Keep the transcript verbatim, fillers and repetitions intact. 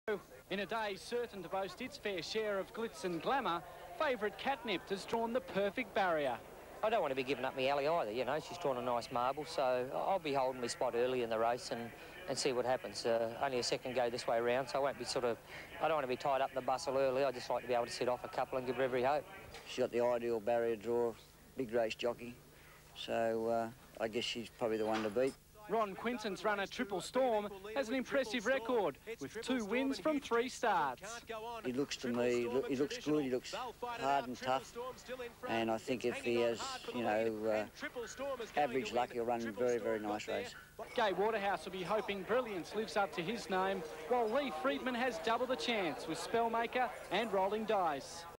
In a day certain to boast its fair share of glitz and glamour, favourite Catnip has drawn the perfect barrier. I don't want to be giving up my alley either, you know. She's drawn a nice marble, so I'll be holding my spot early in the race and, and see what happens. Uh, only a second go this way around, so I won't be sort of... I don't want to be tied up in the bustle early. I just like to be able to sit off a couple and give her every hope. She's got the ideal barrier draw, big race jockey, so uh, I guess she's probably the one to beat. Ron Quinton's runner Triple Storm has an impressive record with two wins from three starts. He looks to me, he looks good, he looks hard and tough, and I think if he has, you know, uh, average luck, he'll run a very, very nice race. Gai Waterhouse will be hoping Brilliance lives up to his name, while Lee Friedman has double the chance with Spellmaker and Rolling Dice.